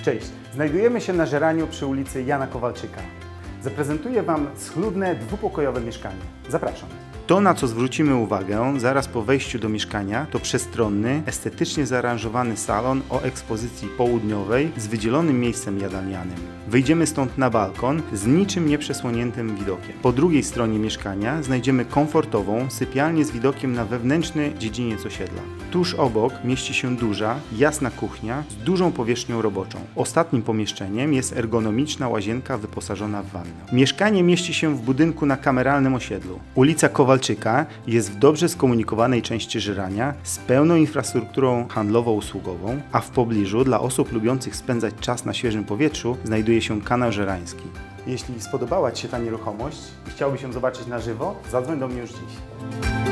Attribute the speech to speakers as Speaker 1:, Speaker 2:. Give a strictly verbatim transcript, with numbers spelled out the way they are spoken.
Speaker 1: Cześć, znajdujemy się na Żeraniu przy ulicy Jana Kowalczyka. Zaprezentuję Wam schludne, dwupokojowe mieszkanie. Zapraszam. To, na co zwrócimy uwagę zaraz po wejściu do mieszkania, to przestronny, estetycznie zaaranżowany salon o ekspozycji południowej z wydzielonym miejscem jadalnianym. Wyjdziemy stąd na balkon z niczym nieprzesłoniętym widokiem. Po drugiej stronie mieszkania znajdziemy komfortową sypialnię z widokiem na wewnętrzny dziedziniec osiedla. Tuż obok mieści się duża, jasna kuchnia z dużą powierzchnią roboczą. Ostatnim pomieszczeniem jest ergonomiczna łazienka wyposażona w wannę. Mieszkanie mieści się w budynku na kameralnym osiedlu. Ulica Kowalczyka jest w dobrze skomunikowanej części Żerania z pełną infrastrukturą handlowo-usługową, a w pobliżu dla osób lubiących spędzać czas na świeżym powietrzu znajduje się kanał żerański. Jeśli spodobała Ci się ta nieruchomość i chciałbyś ją zobaczyć na żywo, zadzwoń do mnie już dziś.